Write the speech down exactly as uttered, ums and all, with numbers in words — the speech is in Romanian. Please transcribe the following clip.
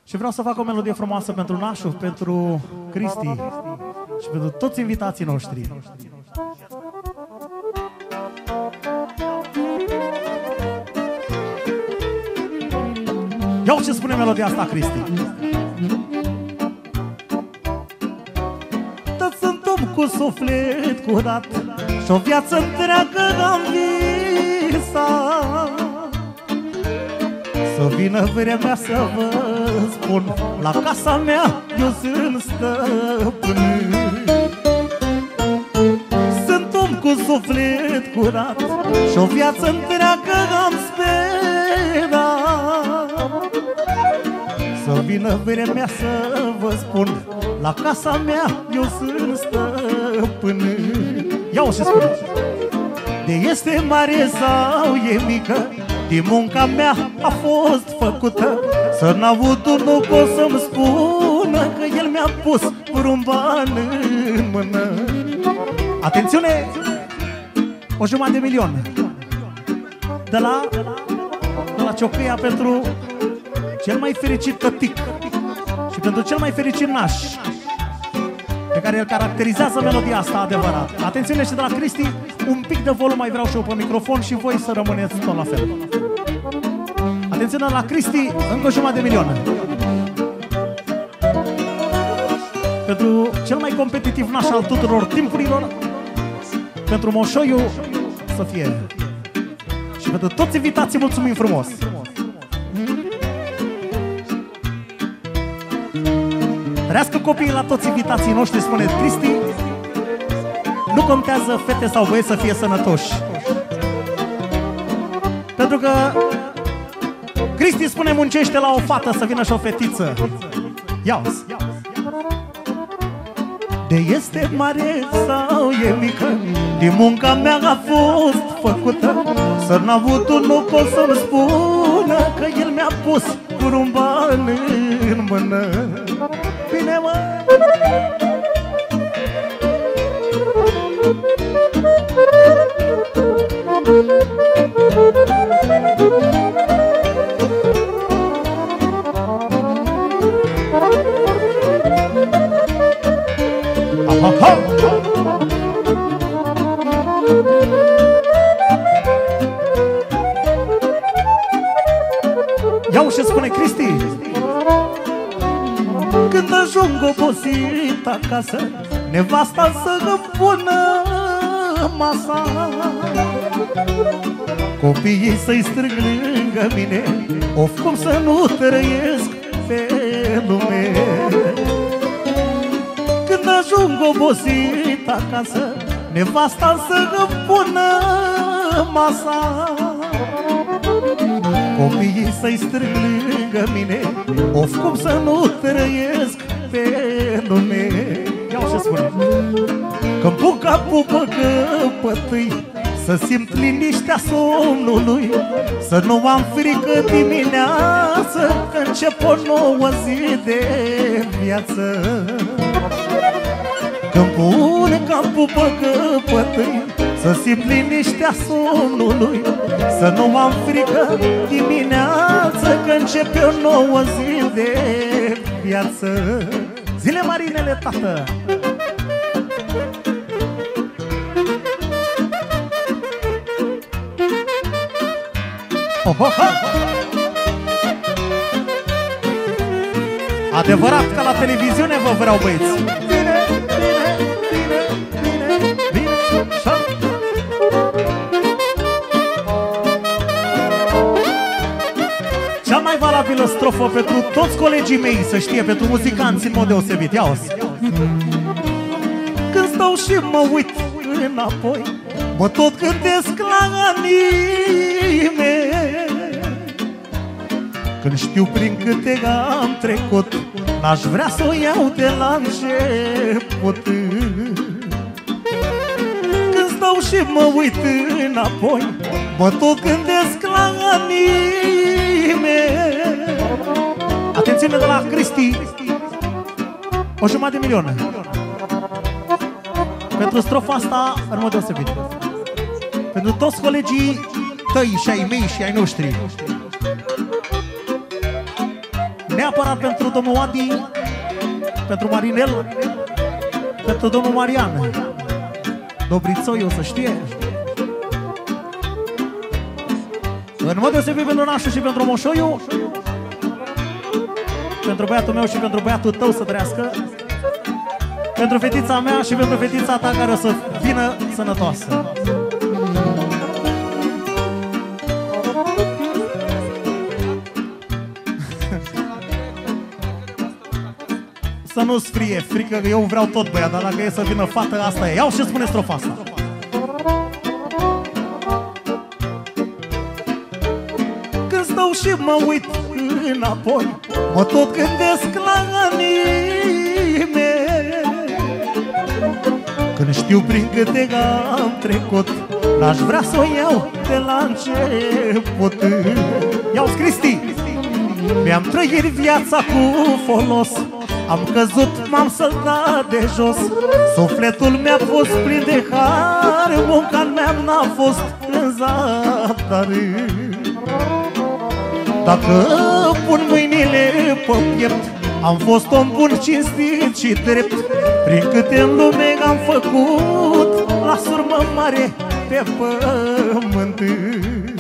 Și vreau să fac o melodie frumoasă pentru Nașu, pentru Cristi și pentru toți invitații noștri. Ia-o ce spune melodia asta, Cristi. Tot sunt om cu suflet curat și-o viață întreagă am visat să vină vremea să vă spun, la casa mea eu sunt stăpân. Sunt om cu suflet curat și-o viață întreagă am sperat să vină vremea să vă spun, la casa mea eu sunt stăpân. Ia-o și spune. De este mare sau e mică, din munca mea a fost făcută, să n-avut unul pot să-mi spună că el mi-a pus vreun ban în mână. Atențiune! O jumătate de milion de la, de la Ciocâia pentru cel mai fericit tătic și pentru cel mai fericit naș, pe care îl caracterizează melodia asta adevărat. Atențiune și de la Cristi, un pic de volum mai vreau și eu pe microfon și voi să rămâneți tot la fel. Atențiune la Cristi, încă o jumătate de milion. Pentru cel mai competitiv naș al tuturor timpurilor, pentru Moșoiu să fie. Și pentru toți invitații mulțumim frumos. Trăiască copiii la toți invitații noștri, spune Cristi. Nu contează fete sau băieți să fie sănătoși. Pentru că Cristi spune muncește la o fată să vină și o fetiță. Ia-o-ți. De este mare sau e mică, din munca mea a fost făcută, să n-a avut un nu pot să-mi spună că el mi-a pus un ban în mână. Bine, mă! Aha! Ia-o și spune Cristi. Când ajung obosit acasă, nevasta să-mi pună masa, copiii să-i strâng lângă mine, of, cum să nu trăiesc pe lume. Când ajung obosit acasă, nevasta să-mi pună masa, copiii să-i strâng lângă mine, of, cum să nu trăiesc pe lume. Ia-o și spune. Că-mi pun capul pe căpătâi, să simt liniștea somnului, să nu am frică dimineață, că încep o nouă zi de viață. Că-mi pun capul pe căpătâi, să simt liniștea somnului, să nu am frică dimineață, că începe o nouă zi de viață. Zile Marinele, tată! Oh, oh, oh. Adevărat ca la televiziune vă vreau, băieți! Bine, bine, bine, bine, bine, așa. Cea mai valabilă strofă pentru toți colegii mei, să știe, pentru muzicanți în mod deosebit. Ia-o-ți. Când stau și mă uit înapoi, mă tot gândesc la anii mei. Când știu prin câte am trecut, n-aș vrea să o iau de la început. Când stau și mă uit înapoi, mă tot gândesc la anii mei. Atențiune de la Cristi, o jumătate de milion pentru strofa asta în mod deosebit. Pentru toți colegii tăi și ai mei și ai noștri. neapărat pentru domnul Adi, pentru Marinel, pentru domnul Marian, Dobrițoiu, să știe. În mod deosebit pentru Nașu și pentru Moșoiu, pentru băiatul meu și pentru băiatul tău să trăiască, pentru fetița mea și pentru fetița ta care o să vină sănătoasă. Să nu-ți frie frică, că eu vreau tot băiat, dar dacă e să vină fată, asta e. Iau și spune strofa asta. Când stau și mă uit înapoi, mă tot gândesc la anii mei. Când știu prin câte am trecut, n-aș vrea să o iau de la început. Iau Cristi! Mi-am trăit viața cu folos, am căzut, m-am săltat de jos. Sufletul mi-a fost plin de har, munca mea n-a fost în zadar. Dacă pun mâinile pe piept, am fost om bun, cinstit și drept. Prin câte în lume am făcut, las urmă mare pe pământ.